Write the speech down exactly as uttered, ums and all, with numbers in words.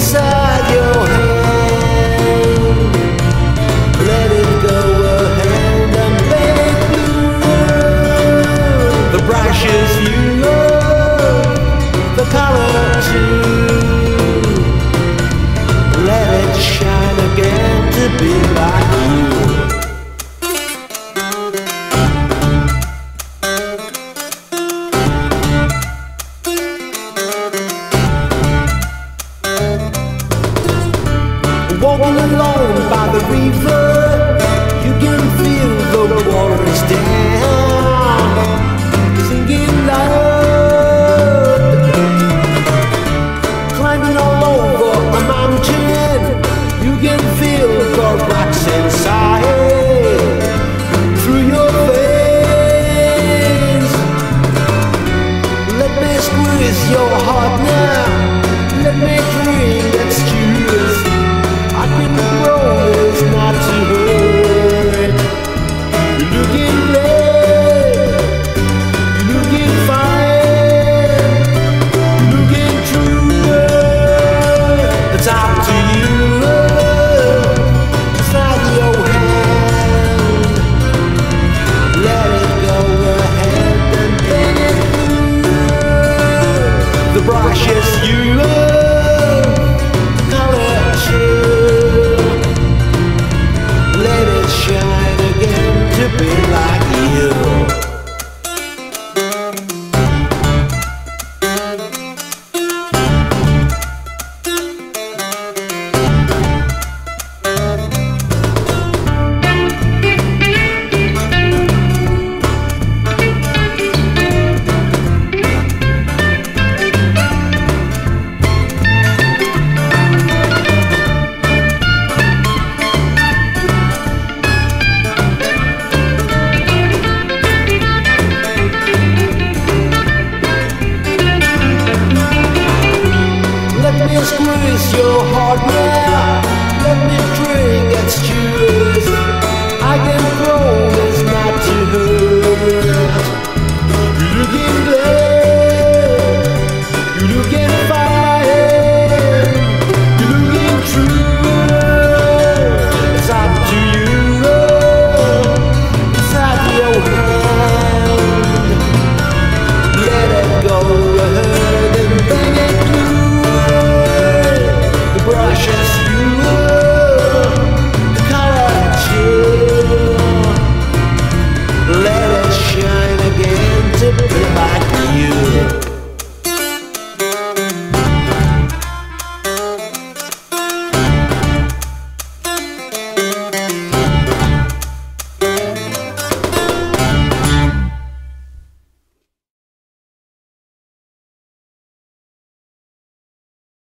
inside your hand. Let it go ahead and make blue the brushes you love, the color too. Let it shine again to be like you. Walking alone by the river, you can feel the water is down, singing loud. Climbing all over a mountain, you can feel the rocks inside, through your veins. Let me squeeze your heart now, let me drink excuse. I can promise not to hurt. You're looking glad, you're looking fine, you're looking true. It's up to you. Inside your hand, let it go ahead and bring it through the brushes you love, color too. Shine again to be like you. Squeeze your heart now.